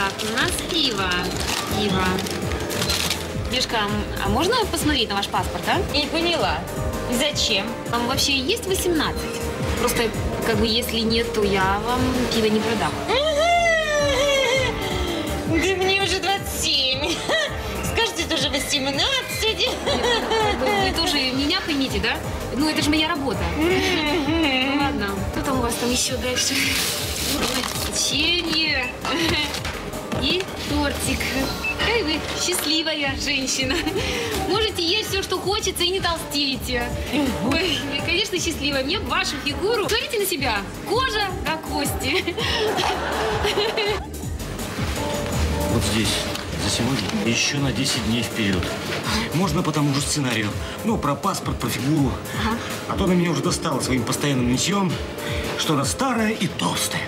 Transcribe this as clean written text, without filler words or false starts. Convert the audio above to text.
Так, у нас пиво. Пиво. Девушка, а можно посмотреть на ваш паспорт, а? Не поняла. Зачем? Вам вообще есть 18? Просто, как бы, если нет, то я вам пиво не продам. Да мне уже 27. Скажите, тоже 18. Вы тоже меня поймите, да? Ну, это же моя работа. Ну, ладно. Что там у вас там еще дальше? Печенье и тортик. Какая вы счастливая женщина. Можете есть все, что хочется, и не толстеете. Ой, я, конечно, счастливая. Мне вашу фигуру. Смотрите на себя. Кожа, как кости. Вот здесь. За сегодня еще на 10 дней вперед. Можно по тому же сценарию. Ну, про паспорт, про фигуру. А то она меня уже достала своим постоянным нытьем, что она старая и толстая.